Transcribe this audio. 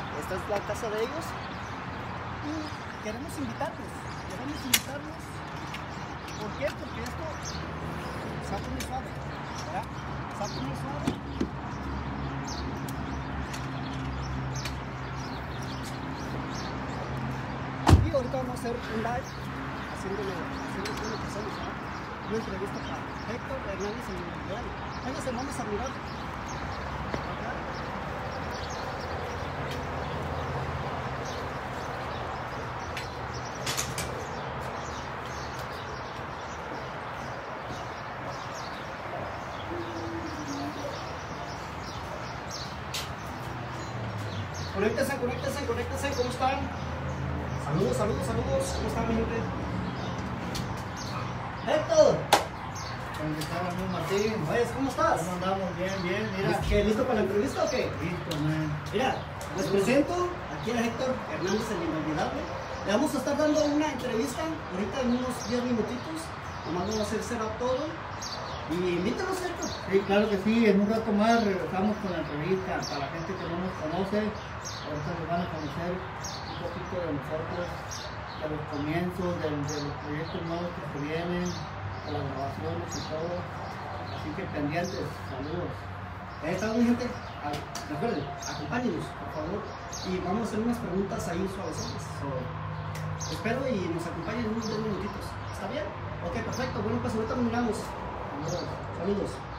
esta es la casa de ellos y queremos invitarlos. ¿Por qué? Porque esto se va a poner suave, ¿verdad? Se va a poner suave. Y ahorita vamos a hacer un live haciéndole una persona, ¿verdad? Una entrevista para Héctor Hernández en Individual. Véngase, vamos a mirar. Conéctense, ¿cómo están? Saludos, ¿cómo están, mi gente? Héctor. ¿Cómo estás, Martín? Oye, ¿cómo estás? ¿Cómo andamos? Bien, mira. ¿Qué, listo para la entrevista o qué? Listo, man. Mira, les presento aquí a Héctor Hernández, el inolvidable. Le vamos a estar dando una entrevista ahorita en unos 10 minutitos. Nomás vamos a hacer setup todo. Y invítanos, Héctor. Sí, claro que sí. En un rato más regresamos con la entrevista. Para la gente que no nos conoce, ahorita nos van a conocer un poquito de nosotros, de los comienzos, de los proyectos nuevos que se vienen, de las grabaciones y todo. Así que pendientes. Saludos. Estamos, mi gente. Recuerden, acompáñenos, por favor. Y vamos a hacer unas preguntas ahí suavezonas. Espero y nos acompañen en unos 2 minutitos. ¿Está bien? Ok, perfecto. Bueno, pues ahorita nos miramos. Saludos.